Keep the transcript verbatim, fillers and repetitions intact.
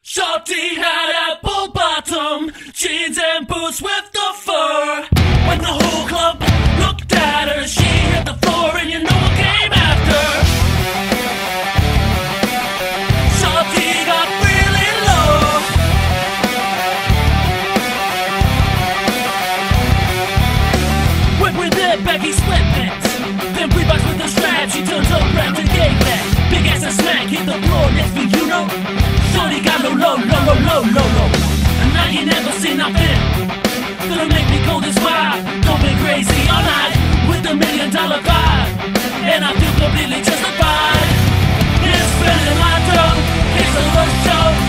Shawty had apple bottom jeans and boots with the fur. When the whole club looked at her, she hit the floor and you know what came after. Shawty got really low. Went with their baggy sweatpants, then Reeboks with the strap. She turns around and gave that big ass a smack, hit the floor next to you know. Shorty got low, low, low, low, low, low, low. And now you never seen nothing gonna make me go this wild. Don't be crazy all night with the million dollar vibe, and I feel completely justified. It's feeling my tongue, it's a rush show.